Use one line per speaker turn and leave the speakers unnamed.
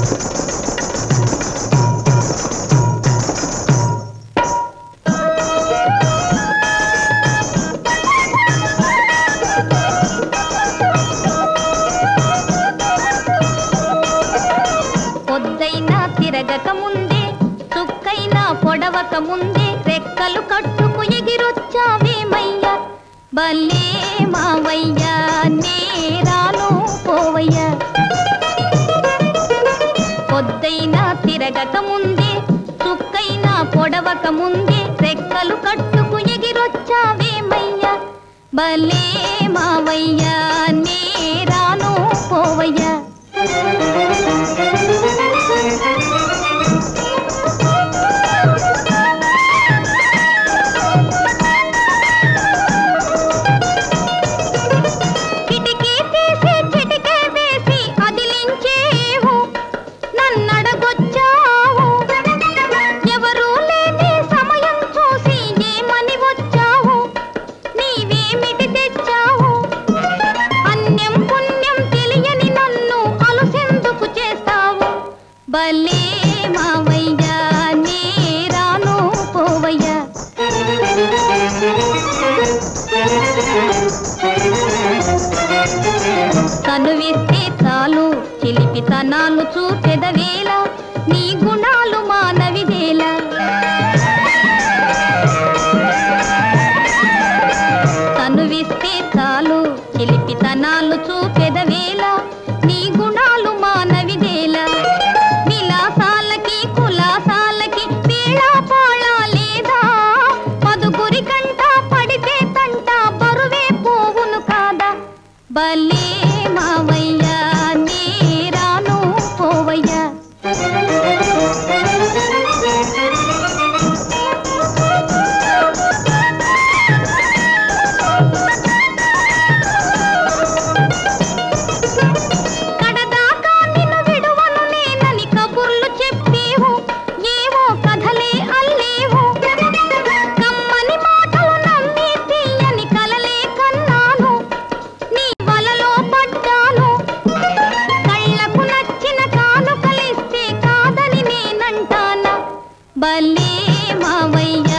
తిరగక ముందే చుక్కైనా పొడవక ముందే రెక్కలు కట్టుకు ఎగిరొచ్చావేమయ్యా భలే మావయ్యా నేరాను పోవయ్యా పొద్దైనా తిరగక ముందే చుక్కైనా పొడవక ముందే రెక్కలు కట్టుకు ఎగిరొచ్చావేమయ్యా భలే మావయ్యా నేరాను పోవయ్యా భలే మావయ్యా నేరాను పోవయ్యా కనువిస్తే చాలు చిలిపితనాలు చూపెదవేళ నీ గుణాలు మానవిదేలా కనువిస్తే చాలు చిలిపితనాలు చూపెదవేళ నీ గుణాలు మానవిదేలా విలాసాలకి కులాసాలకి వేళా పాళా లేదా మధుగురి కంట పడితే తంట బరువే పోవును కాదా భలే మావయ్యా నేరాను పోవయ్యా భలే మావయ్యా